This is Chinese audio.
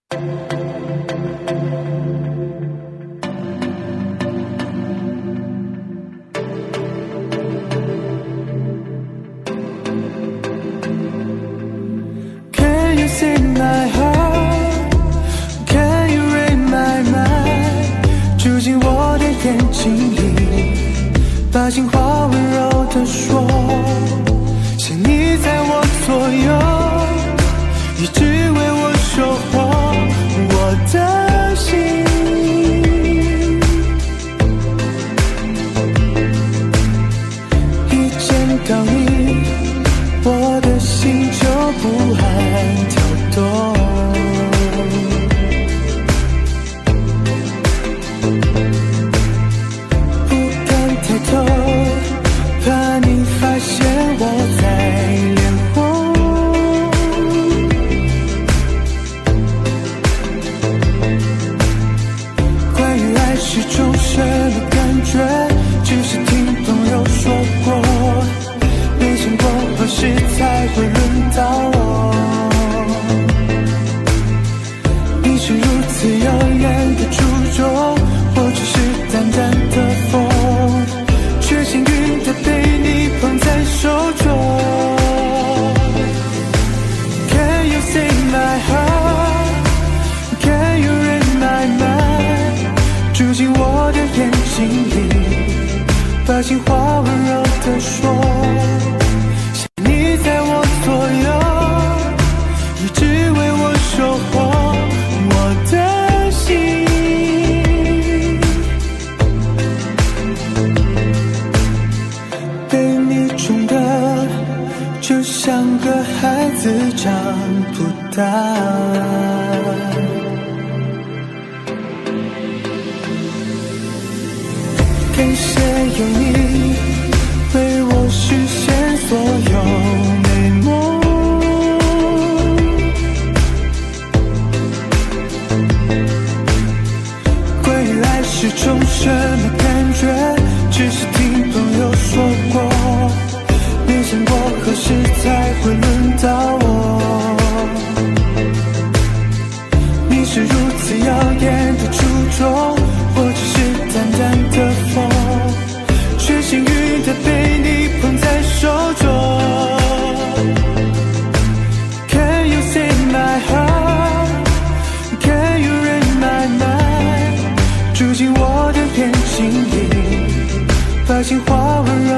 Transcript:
Can you see my heart? Can you read my mind? 住进我的眼睛里，把情话温柔地说，想你在我左右，一直为我守候我的心。一见到你，我的心就不安跳动。不敢抬头，怕你发现我在脸红。关于爱是种什么感觉，只是听朋友说过，没想过何时才会轮到我。你是如此耀眼的注重，我只是淡淡的风，却幸运的被你捧在手中。Can you see my heart? Can you read my mind? 住进我的眼睛里，把情话温柔地说，想你在我左右，一直为我守候我的心。被你宠得就像个孩子长不大。感谢有你为我实现所有美梦。关于爱是种什么感觉，只是听朋友说过，没想过何时才会轮到我。你是如此耀眼的注重，我只是淡淡的风，却幸运的被你捧在手中。Can you see my heart? Can you read my mind? 住进我的眼睛里，把情话温柔